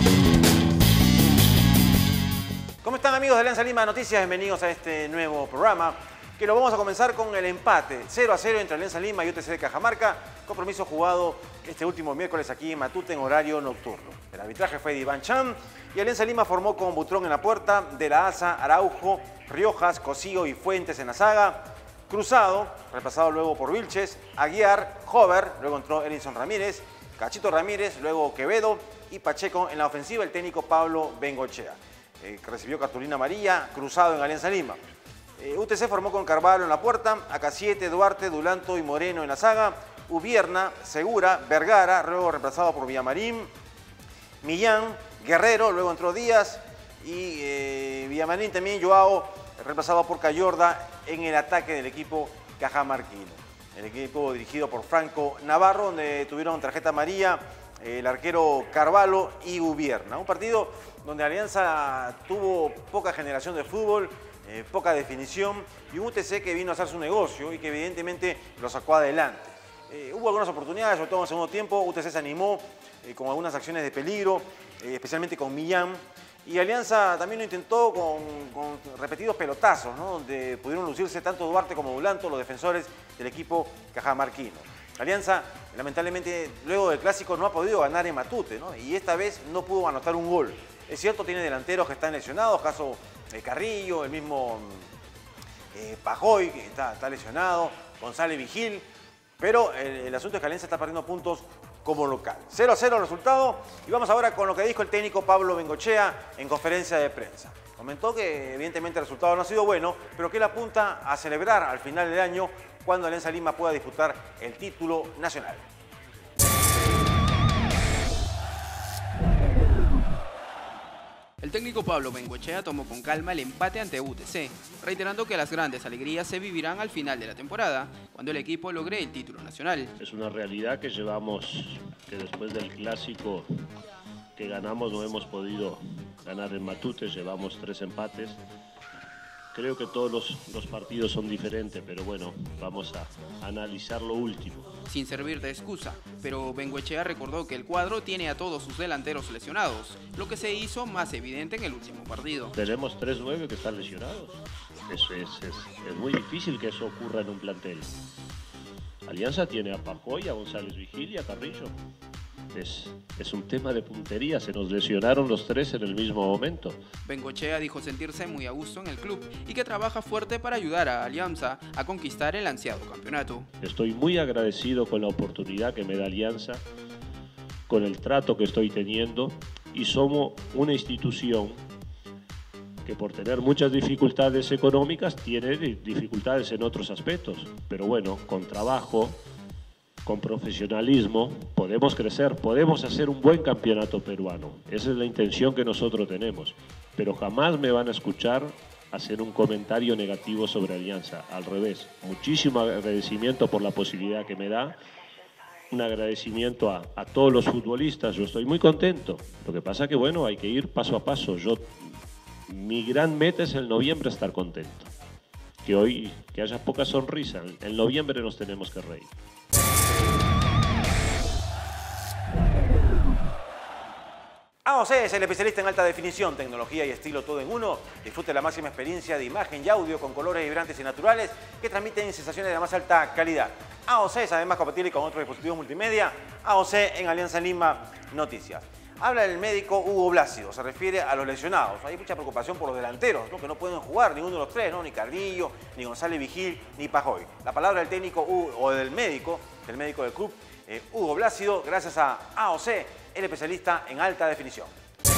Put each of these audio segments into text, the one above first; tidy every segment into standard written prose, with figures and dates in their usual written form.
¿Cómo están, amigos de Alianza Lima Noticias? Bienvenidos a este nuevo programa, que lo vamos a comenzar con el empate 0-0 entre Alianza Lima y UTC de Cajamarca, compromiso jugado este último miércoles aquí en Matute en horario nocturno. El arbitraje fue de Iván Chan y Alianza Lima formó con Butrón en la puerta, De la Asa, Araujo, Riojas, Cosío y Fuentes en la saga, Cruzado, reemplazado luego por Vilches, Aguiar, Hover, luego entró Elinson Ramírez, Cachito Ramírez, luego Quevedo y Pacheco en la ofensiva, el técnico Pablo Bengochea, que recibió cartulina amarilla, Cruzado en Alianza Lima. UTC formó con Carvalho en la puerta, Acasiete, Duarte, Dulanto y Moreno en la saga, Ubierna, Segura, Vergara, luego reemplazado por Villamarín, Millán, Guerrero, luego entró Díaz y Villamarín también, Joao, reemplazado por Cayorda en el ataque del equipo cajamarquino. El equipo dirigido por Franco Navarro, donde tuvieron tarjeta amarilla el arquero Carvalho y Ubierna. Un partido donde Alianza tuvo poca generación de fútbol, poca definición y un UTC que vino a hacer su negocio y que evidentemente lo sacó adelante. Hubo algunas oportunidades, sobre todo en el segundo tiempo. UTC se animó con algunas acciones de peligro, especialmente con Millán. Y Alianza también lo intentó con repetidos pelotazos, ¿no? Donde pudieron lucirse tanto Duarte como Dulanto, los defensores del equipo cajamarquino. Alianza, lamentablemente, luego del Clásico no ha podido ganar en Matute, ¿no? Y esta vez no pudo anotar un gol. Es cierto, tiene delanteros que están lesionados, caso Carrillo, el mismo Pajoy, que está lesionado, González Vigil, pero el asunto es que Alianza está perdiendo puntos como local. 0-0 el resultado y vamos ahora con lo que dijo el técnico Pablo Bengochea en conferencia de prensa. Comentó que evidentemente el resultado no ha sido bueno, pero que él apunta a celebrar al final del año cuando Alianza Lima pueda disputar el título nacional. El técnico Pablo Bengochea tomó con calma el empate ante UTC, reiterando que las grandes alegrías se vivirán al final de la temporada, cuando el equipo logre el título nacional. Es una realidad que que después del Clásico que ganamos no hemos podido ganar en Matute, llevamos 3 empates. Creo que todos los partidos son diferentes, pero bueno, vamos a analizar lo último. Sin servir de excusa, pero Bengochea recordó que el cuadro tiene a todos sus delanteros lesionados, lo que se hizo más evidente en el último partido. Tenemos 3-9 que están lesionados. Es muy difícil que eso ocurra en un plantel. Alianza tiene a Pajoy, a González Vigil y a Carrillo. Es un tema de puntería, se nos lesionaron los 3 en el mismo momento. Bengochea dijo sentirse muy a gusto en el club y que trabaja fuerte para ayudar a Alianza a conquistar el ansiado campeonato. Estoy muy agradecido con la oportunidad que me da Alianza, con el trato que estoy teniendo, y somos una institución que por tener muchas dificultades económicas tiene dificultades en otros aspectos, pero bueno, con trabajo, con profesionalismo, podemos crecer, podemos hacer un buen campeonato peruano. Esa es la intención que nosotros tenemos. Pero jamás me van a escuchar hacer un comentario negativo sobre Alianza. Al revés, muchísimo agradecimiento por la posibilidad que me da. Un agradecimiento a todos los futbolistas. Yo estoy muy contento. Lo que pasa que, bueno, hay que ir paso a paso. Mi gran meta es el noviembre estar contento. Que haya poca sonrisa. En noviembre nos tenemos que reír. AOC es el especialista en alta definición, tecnología y estilo todo en uno. Disfrute la máxima experiencia de imagen y audio con colores vibrantes y naturales que transmiten sensaciones de la más alta calidad. AOC es además compatible con otros dispositivos multimedia. AOC en Alianza Lima Noticias. Habla el médico Hugo Blácido, se refiere a los lesionados. Hay mucha preocupación por los delanteros, ¿no? Que no pueden jugar ninguno de los 3, ¿no? Ni Carrillo, ni González Vigil, ni Pajoy. La palabra del técnico o del médico del club, Hugo Blácido, gracias a AOC, el especialista en alta definición.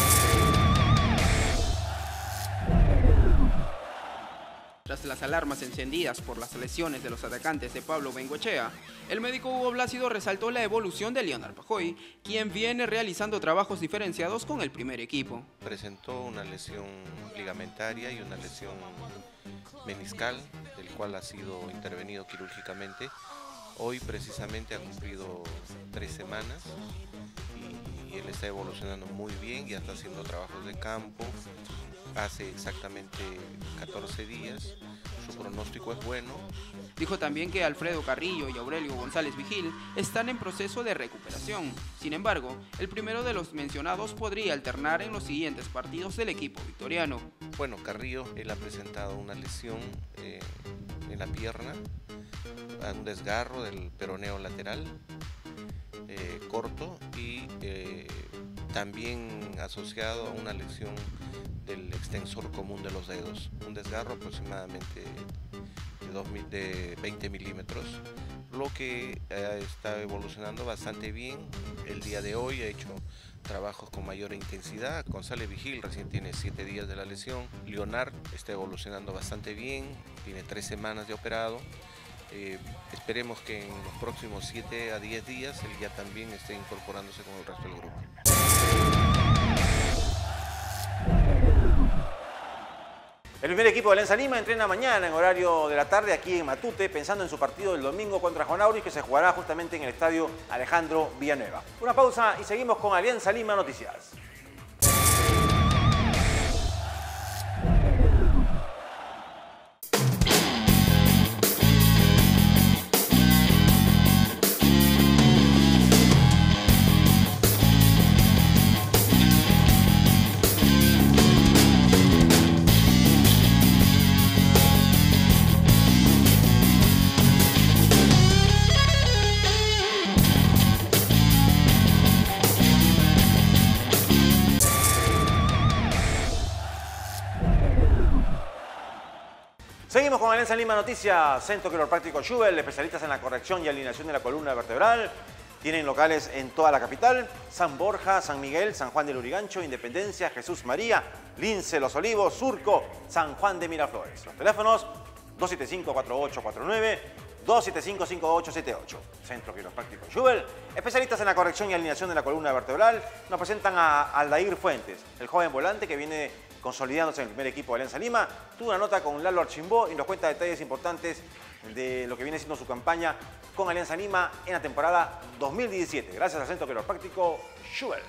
Tras las alarmas encendidas por las lesiones de los atacantes de Pablo Bengochea, el médico Hugo Blácido resaltó la evolución de Leonard Pajoy, quien viene realizando trabajos diferenciados con el primer equipo. Presentó una lesión ligamentaria y una lesión meniscal, del cual ha sido intervenido quirúrgicamente. Hoy precisamente ha cumplido 3 semanas y él está evolucionando muy bien, ya está haciendo trabajos de campo. Hace exactamente 14 días su pronóstico es bueno. Dijo también que Alfredo Carrillo y Aurelio González Vigil están en proceso de recuperación. Sin embargo, el primero de los mencionados podría alternar en los siguientes partidos del equipo victoriano. Bueno, Carrillo, él ha presentado una lesión en la pierna, un desgarro del peroneo lateral corto y también asociado a una lesión del extensor común de los dedos, un desgarro aproximadamente de 20 milímetros, lo que está evolucionando bastante bien. El día de hoy ha hecho trabajos con mayor intensidad. González Vigil recién tiene 7 días de la lesión. Leonard está evolucionando bastante bien, tiene 3 semanas de operado. Esperemos que en los próximos 7 a 10 días él ya también esté incorporándose con el resto del grupo. El primer equipo de Alianza Lima entrena mañana en horario de la tarde aquí en Matute, pensando en su partido del domingo contra Juan Auris, que se jugará justamente en el estadio Alejandro Villanueva. Una pausa y seguimos con Alianza Lima Noticias. Seguimos con Alianza Lima Noticias, Centro Quiropráctico Schubel, especialistas en la corrección y alineación de la columna vertebral. Tienen locales en toda la capital: San Borja, San Miguel, San Juan del Lurigancho, Independencia, Jesús María, Lince, Los Olivos, Surco, San Juan de Miraflores. Los teléfonos 275-4849, 275-5878. Centro Quiropráctico Schubel, especialistas en la corrección y alineación de la columna vertebral. Nos presentan a Aldair Fuentes, el joven volante que viene consolidándose en el primer equipo de Alianza Lima. Tuvo una nota con Lalo Archimbó y nos cuenta detalles importantes de lo que viene siendo su campaña con Alianza Lima en la temporada 2017. Gracias al Centro Quiropráctico Schubel.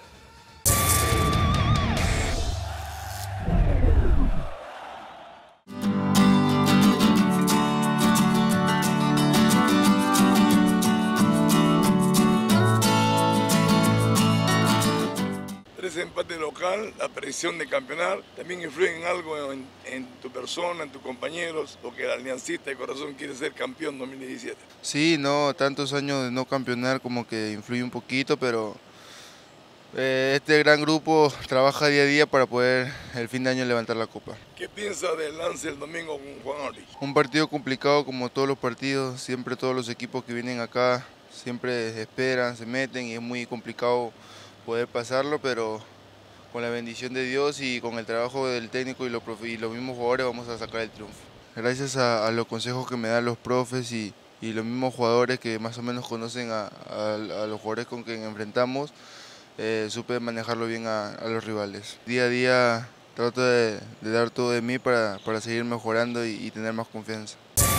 Empate local, la presión de campeonar, también influye en algo en tu persona, en tus compañeros, porque el aliancista de corazón quiere ser campeón 2017. Sí, no, tantos años de no campeonar como que influye un poquito, pero este gran grupo trabaja día a día para poder el fin de año levantar la copa. ¿Qué piensas del lance el domingo con Juan Auris? Un partido complicado como todos los partidos, siempre todos los equipos que vienen acá siempre esperan, se meten y es muy complicado poder pasarlo, pero con la bendición de Dios y con el trabajo del técnico y los mismos jugadores vamos a sacar el triunfo. Gracias a los consejos que me dan los profes y los mismos jugadores que más o menos conocen a los jugadores con quien enfrentamos, supe manejarlo bien a los rivales. Día a día trato de dar todo de mí para seguir mejorando y tener más confianza.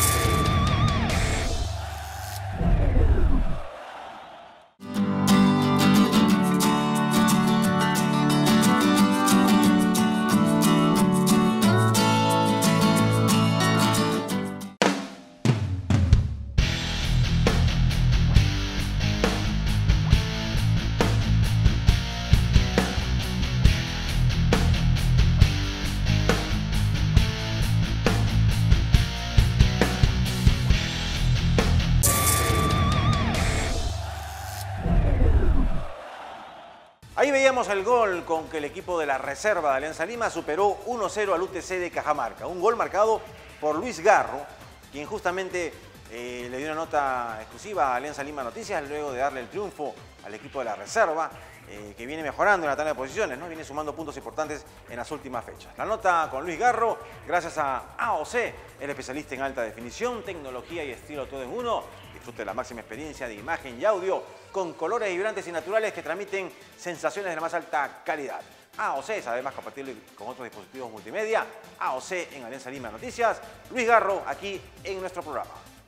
Ahí veíamos el gol con que el equipo de la reserva de Alianza Lima superó 1-0 al UTC de Cajamarca. Un gol marcado por Luis Garro, quien justamente le dio una nota exclusiva a Alianza Lima Noticias luego de darle el triunfo al equipo de la reserva, que viene mejorando en la tabla de posiciones, ¿no? Viene sumando puntos importantes en las últimas fechas. La nota con Luis Garro, gracias a AOC, el especialista en alta definición, tecnología y estilo todo en uno. Disfrute de la máxima experiencia de imagen y audio con colores vibrantes y naturales que transmiten sensaciones de la más alta calidad. AOC es además compatible con otros dispositivos multimedia. AOC en Alianza Lima Noticias. Luis Garro aquí en nuestro programa.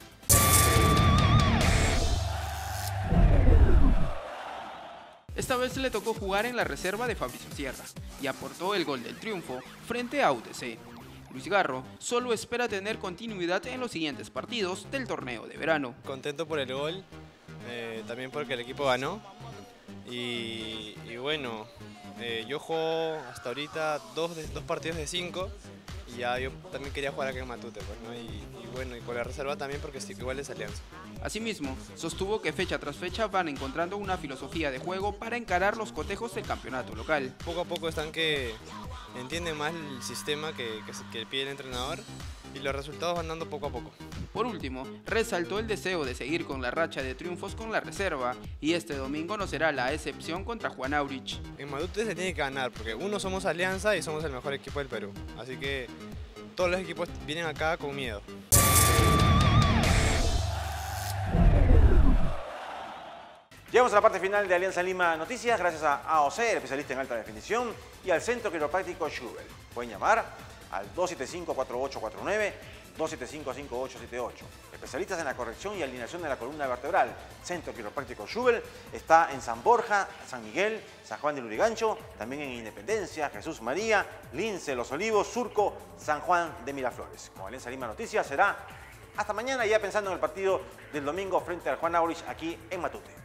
Esta vez le tocó jugar en la reserva de Fabricio Sierra y aportó el gol del triunfo frente a UTC. Luis Garro solo espera tener continuidad en los siguientes partidos del torneo de verano. Contento por el gol, también porque el equipo ganó y bueno, yo juego hasta ahorita dos partidos de 5 y ya yo también quería jugar acá en Matute, pues, ¿no? Y bueno, y con la reserva también porque igual es Alianza. Asimismo, sostuvo que fecha tras fecha van encontrando una filosofía de juego para encarar los cotejos del campeonato local. Poco a poco están que entienden más el sistema que pide el entrenador y los resultados van dando poco a poco. Por último, resaltó el deseo de seguir con la racha de triunfos con la reserva y este domingo no será la excepción contra Juan Aurich. En Matute se tiene que ganar porque uno somos Alianza y somos el mejor equipo del Perú, así que todos los equipos vienen acá con miedo. Llegamos a la parte final de Alianza Lima Noticias gracias a AOC, el especialista en alta definición, y al Centro Quiropráctico Schubel. Pueden llamar al 275-4849, 275-5878. Especialistas en la corrección y alineación de la columna vertebral. Centro Quiropráctico Schubel está en San Borja, San Miguel, San Juan de Lurigancho, también en Independencia, Jesús María, Lince, Los Olivos, Surco, San Juan de Miraflores. Con Alianza Lima Noticias será hasta mañana, ya pensando en el partido del domingo frente al Juan Aurich aquí en Matute.